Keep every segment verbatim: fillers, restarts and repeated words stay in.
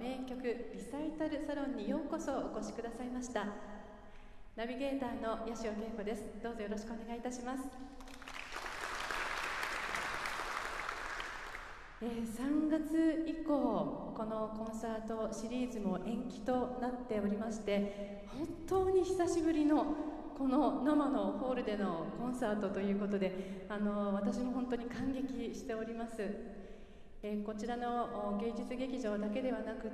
名曲リサイタルサロンにようこそお越しくださいました。ナビゲーターの八潮恵子です。どうぞよろしくお願いいたします。えー、さんがつ以降、このコンサートシリーズも延期となっておりまして、本当に久しぶりのこの生のホールでのコンサートということで、あの私も本当に感激しております。えー、こちらの芸術劇場だけではなくって、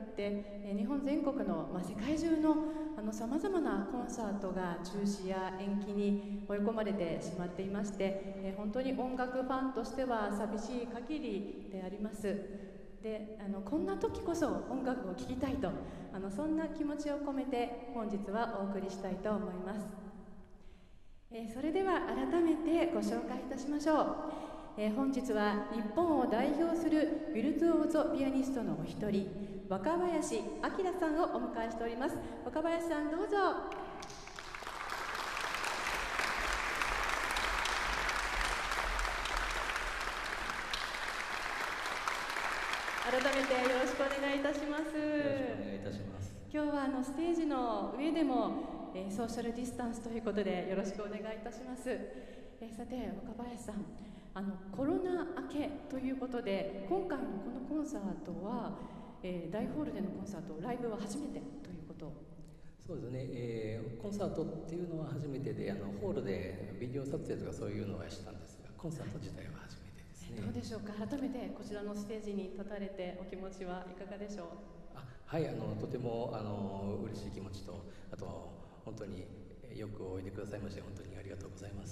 えー、日本全国の、まあ、世界中のさまざまなコンサートが中止や延期に追い込まれてしまっていまして、えー、本当に音楽ファンとしては寂しい限りであります。であのこんな時こそ音楽を聴きたいと、あのそんな気持ちを込めて本日はお送りしたいと思います。えー、それでは改めてご紹介いたしましょう。えー、本日は日本を代表するビルツオーゾピアニストのお一人、若林明さんをお迎えしております。若林さん、どうぞ。改めてよろしくお願いいたします。よろしくお願いいたします。 今日はあのステージの上でも、えー、ソーシャルディスタンスということでよろしくお願いいたします。えー、さて若林さん、あのコロナ明けということで今回のこのコンサートは、えー、大ホールでのコンサート、ライブは初めてということ。 そうですね、えー、コンサートっていうのは初めてで、あのホールでビデオ撮影とかそういうのはしたんですが、コンサート自体は初めてですね。 どうでしょうか。改めてこちらのステージに立たれてお気持ちはいかがでしょう。 あ、はい、あのとてもあの嬉しい気持ちと、あとは本当によくおいでくださいまして本当にありがとうございます。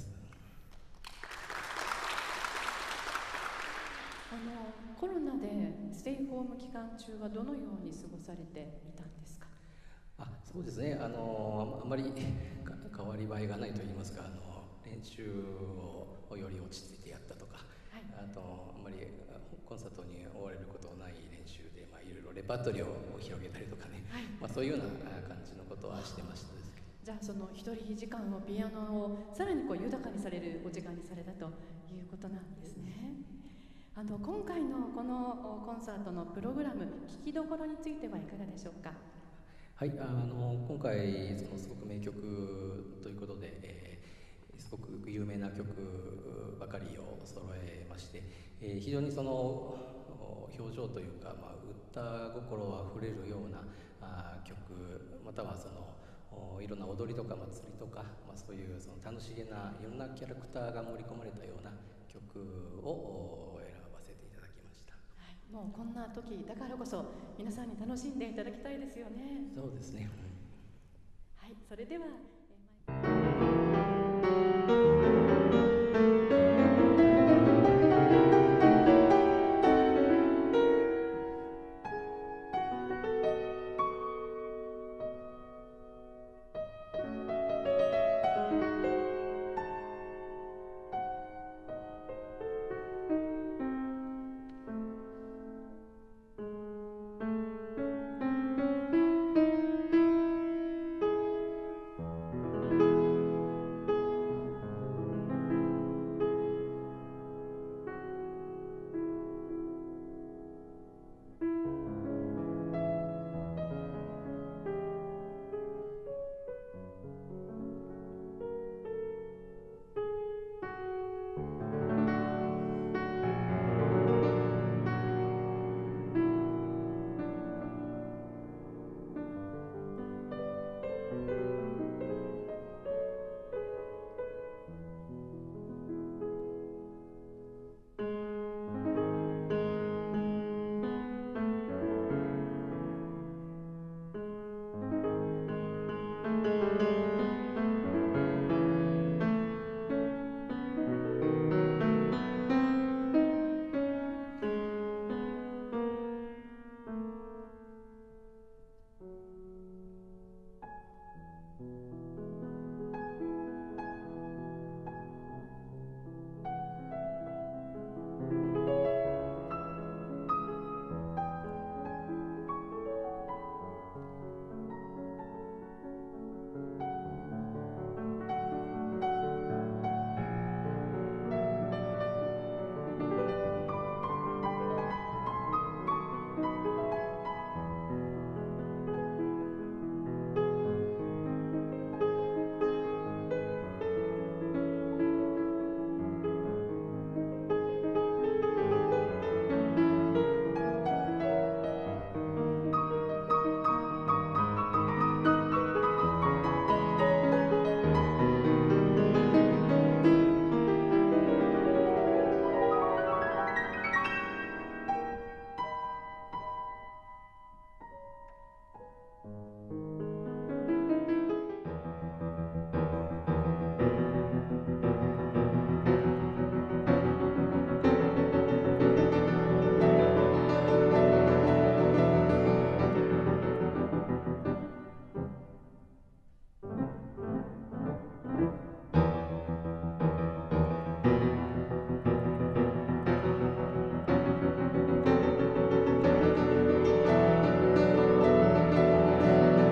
あのコロナでステイホーム期間中はどのように過ごされていたんですか。 あ、そうですね、あのあまり変わり映えがないといいますか、あの練習をより落ち着いてやったとか、はい、あとあまりコンサートに追われることない練習で、まあ、いろいろレパートリーを広げたりとかね、はい、まあ、そういうような感じのことはしてましたですけど。 じゃあその一人時間をピアノをさらにこう豊かにされるお時間にされたということなんですね。あの今回のこのコンサートのプログラム、聴きどころについてはいかがでしょうか。 はい、あの今回そのすごく名曲ということで、えー、すごく有名な曲ばかりを揃えまして、えー、非常にその表情というか、まあ、歌心あふれるようなあ曲、またはそのいろんな踊りとか祭りとか、まあ、そういうその楽しげないろんなキャラクターが盛り込まれたような曲を選ばせていただきました。 はい、もうこんな時だからこそ皆さんに楽しんでいただきたいですよね。 そうですね。 はい、それでは 「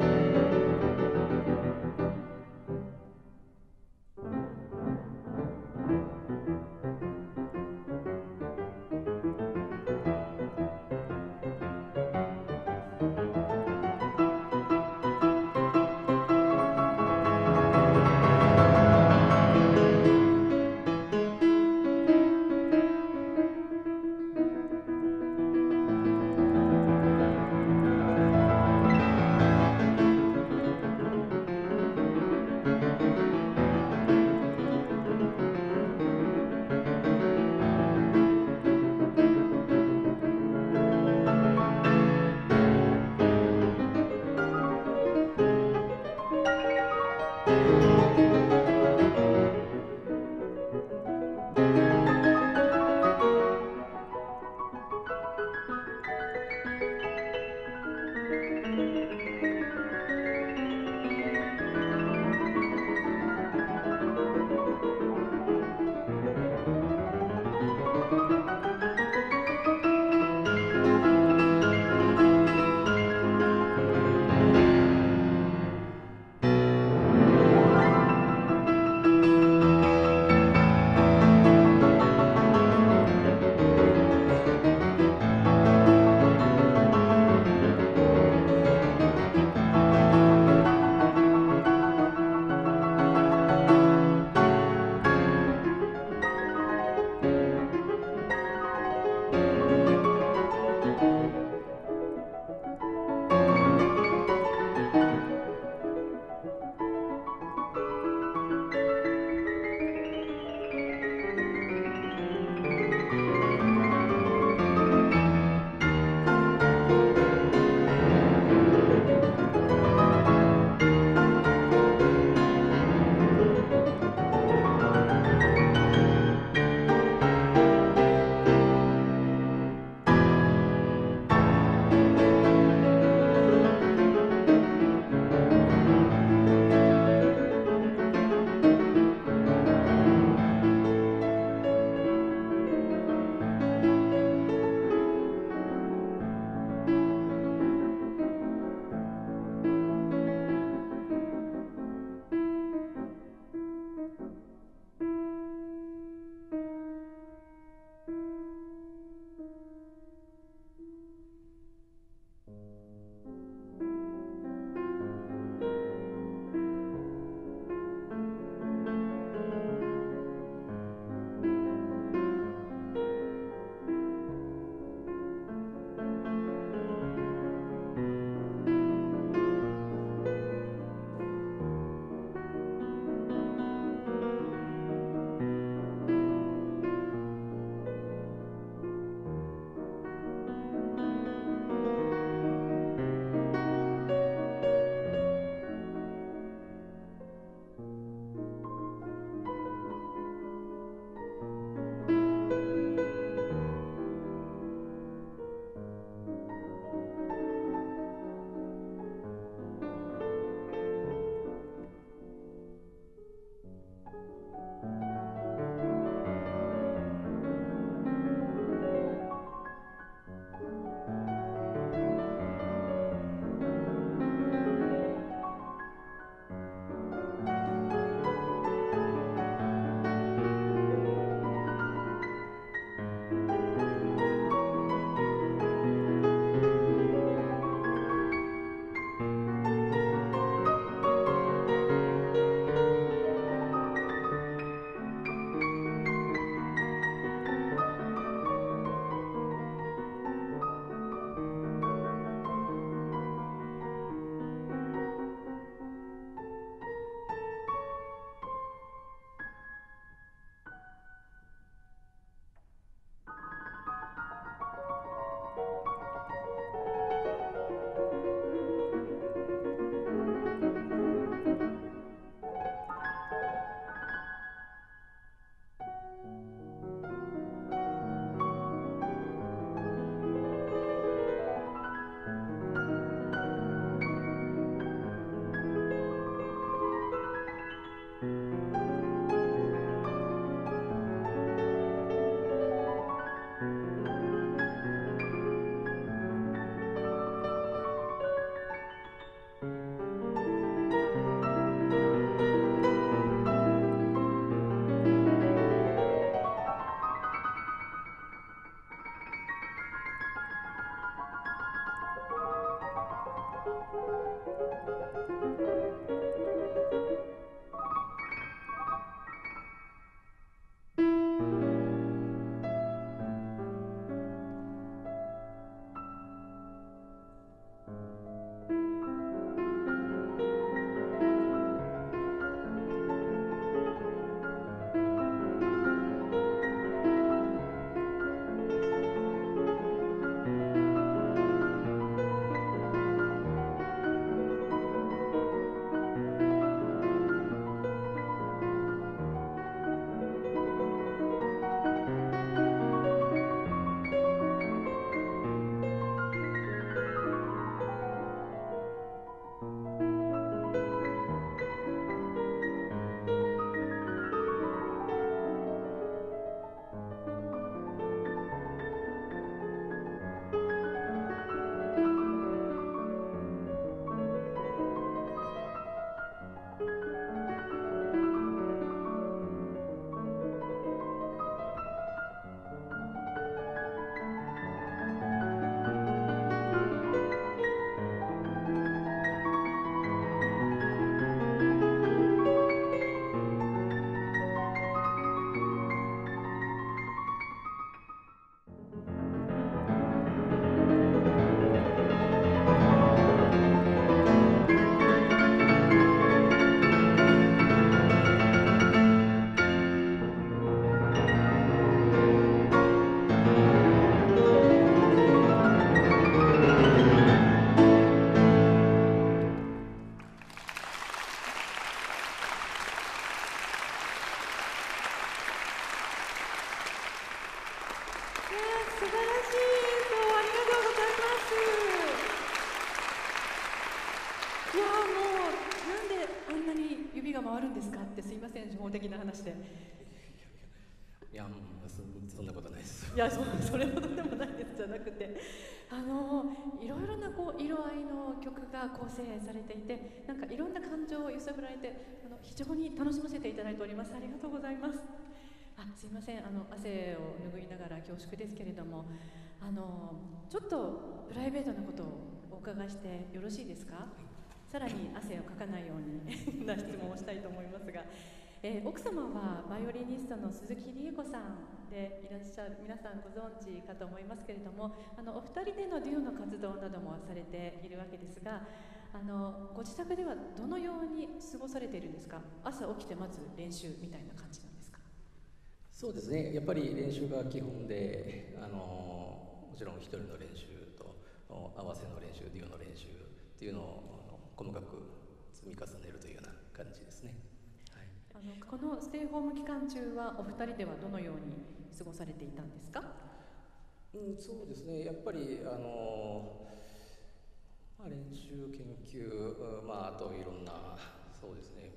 的な話で。 いや、そ, そんなことないです。 いや、そ, それほどでもないですじゃなくて、あのいろいろなこう色合いの曲が構成されていて、なんかいろんな感情を揺さぶられて、あの非常に楽しませていただいております。ありがとうございます。あ、すいません、あの汗を拭いながら恐縮ですけれども、あのちょっとプライベートなことをお伺いしてよろしいですか？さらに汗をかかないようにな質問をしたいと思いますが、えー、奥様はバイオリニストの鈴木理恵子さんでいらっしゃる、皆さんご存知かと思いますけれども、あのお二人でのデュオの活動などもされているわけですが、あのご自宅ではどのように過ごされているんですか？朝起きてまず練習みたいな感じなんですか？ そうですね、やっぱり練習が基本で、あのもちろん一人の練習と合わせの練習、デュオの練習っていうのを細かく積み重ねるというような感じですね。はい、 あのこのステイホーム期間中はお二人ではどのように過ごされていたんですか？ うん、そうですね、やっぱりあの、まあ、練習研究、まあ、あといろんな、そうですね、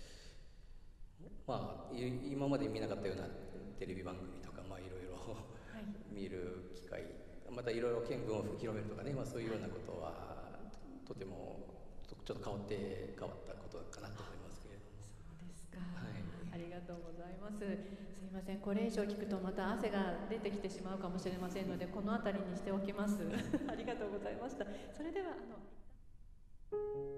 まあ、今まで見なかったようなテレビ番組とか、まあ、いろいろ、はい、見る機会、またいろいろ見聞を広めるとかね、まあ、そういうようなことはとてもちょっと変わって変わったことかなと思いますけれども。 そうですか、 はい、 ありがとうございます。すいません、これ以上聞くとまた汗が出てきてしまうかもしれませんので、この辺りにしておきます。ありがとうございました。それではあの